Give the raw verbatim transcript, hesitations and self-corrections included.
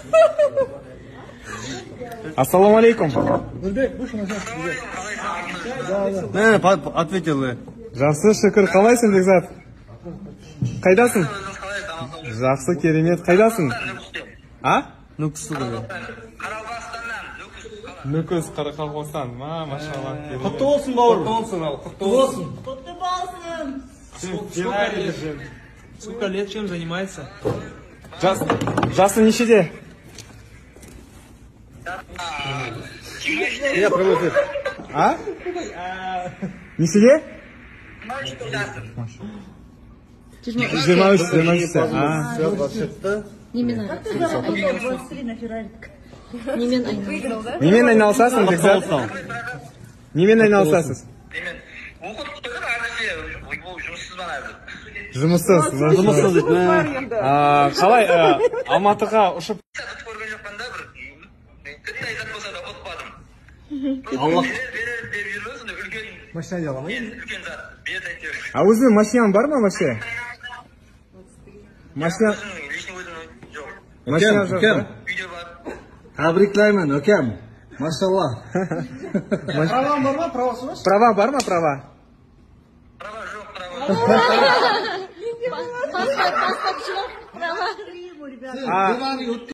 Ассаламу алейкум. Ответил. Жақсы, шүкір. Қалайсың, Бекзат? Қайдасың? Жақсы, керемет. Қайдасың? А? Нүкіс Нүкіс, Қарақалпақстан. Ма, машалла. Құтты болсын, бауыр. Құтты болсын, ал. Құтты болсын. Құтты болсын. Сколько лет чем занимается? Жасы нешеде? Я проводит. А? Нешеде? жиырма үш, жиырма үш. Немен айналысасың? Немен айналысасың, Бекзат? Немен айналысасыз? Жұмыссыз. Жұмыссыз дейді. Қалай Алматыға ұшып? Машина деламай? А өзінің машинаң бар ма вообще? Машина... Машина жоқ, да? Тәбриклеймін, өкем. Машалла. Праваң бар ма, правасы бар? Права бар ма, права? Права жоқ, права. Паспорт, паспорт жоқ, права.